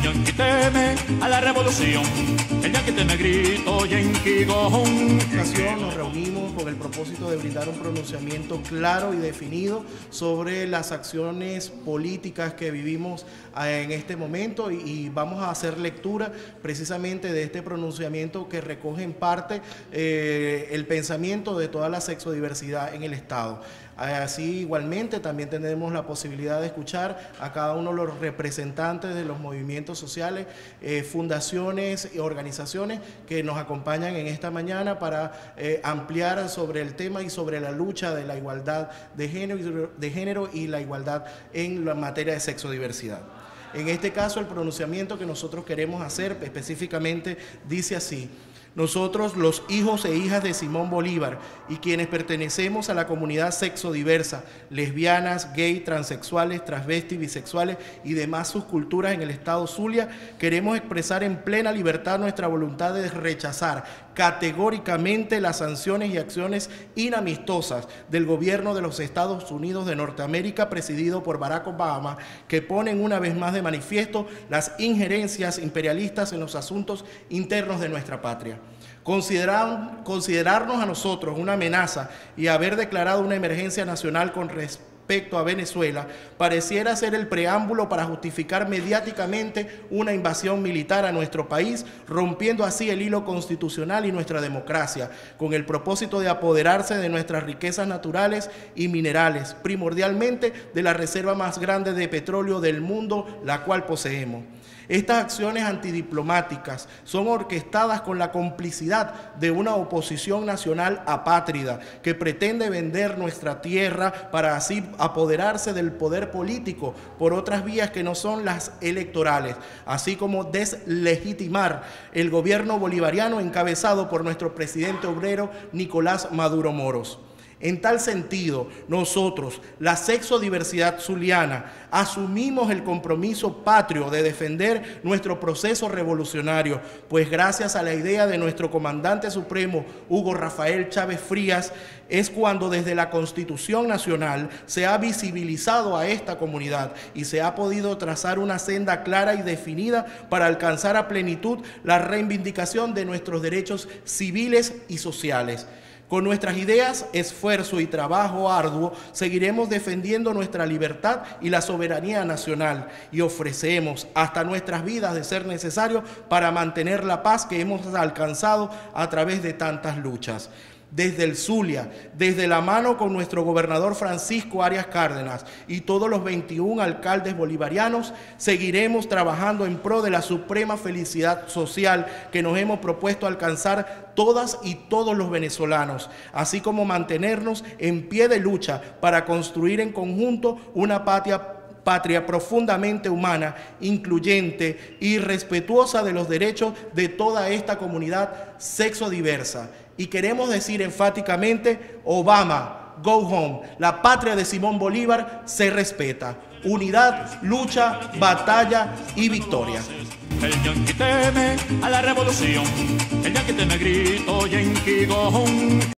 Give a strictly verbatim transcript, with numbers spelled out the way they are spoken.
yanqui teme a la revolución, el yanqui teme grito, yanqui gojón. En esta ocasión nos reunimos con el propósito de brindar un pronunciamiento claro y definido sobre las acciones políticas que vivimos en este momento, y, y vamos a hacer lectura precisamente de este pronunciamiento que recoge en parte eh, el pensamiento de toda la sexodiversidad en el Estado. Así igualmente también tenemos la posibilidad de escuchar a cada uno de los representantes de los movimientos sociales, eh, fundaciones y organizaciones que nos acompañan en esta mañana para eh, ampliar sobre el tema y sobre la lucha de la igualdad de género, de género y la igualdad en la materia de sexodiversidad. En este caso, el pronunciamiento que nosotros queremos hacer específicamente dice así: nosotros, los hijos e hijas de Simón Bolívar y quienes pertenecemos a la comunidad sexodiversa, lesbianas, gay, transexuales, transvestis, bisexuales y demás subculturas en el estado Zulia, queremos expresar en plena libertad nuestra voluntad de rechazar categóricamente las sanciones y acciones inamistosas del gobierno de los Estados Unidos de Norteamérica, presidido por Barack Obama, que ponen una vez más de manifiesto las injerencias imperialistas en los asuntos internos de nuestra patria. Considerar, considerarnos a nosotros una amenaza y haber declarado una emergencia nacional con respecto a Venezuela pareciera ser el preámbulo para justificar mediáticamente una invasión militar a nuestro país, rompiendo así el hilo constitucional y nuestra democracia, con el propósito de apoderarse de nuestras riquezas naturales y minerales, primordialmente de la reserva más grande de petróleo del mundo, la cual poseemos. Estas acciones antidiplomáticas son orquestadas con la complicidad de una oposición nacional apátrida que pretende vender nuestra tierra para así apoderarse del poder político por otras vías que no son las electorales, así como deslegitimar el gobierno bolivariano encabezado por nuestro presidente obrero Nicolás Maduro Moros. En tal sentido, nosotros, la sexodiversidad zuliana, asumimos el compromiso patrio de defender nuestro proceso revolucionario, pues gracias a la idea de nuestro comandante supremo, Hugo Rafael Chávez Frías, es cuando desde la Constitución Nacional se ha visibilizado a esta comunidad y se ha podido trazar una senda clara y definida para alcanzar a plenitud la reivindicación de nuestros derechos civiles y sociales. Con nuestras ideas, esfuerzo y trabajo arduo, seguiremos defendiendo nuestra libertad y la soberanía nacional y ofrecemos hasta nuestras vidas de ser necesario para mantener la paz que hemos alcanzado a través de tantas luchas. Desde el Zulia, desde la mano con nuestro gobernador Francisco Arias Cárdenas y todos los veintiún alcaldes bolivarianos, seguiremos trabajando en pro de la suprema felicidad social que nos hemos propuesto alcanzar todas y todos los venezolanos, así como mantenernos en pie de lucha para construir en conjunto una patria patria profundamente humana, incluyente y respetuosa de los derechos de toda esta comunidad sexodiversa. Y queremos decir enfáticamente: Obama, go home, la patria de Simón Bolívar se respeta. Unidad, lucha, batalla y victoria. El yanqui teme a la revolución, el yanqui teme grito, yanqui gojón.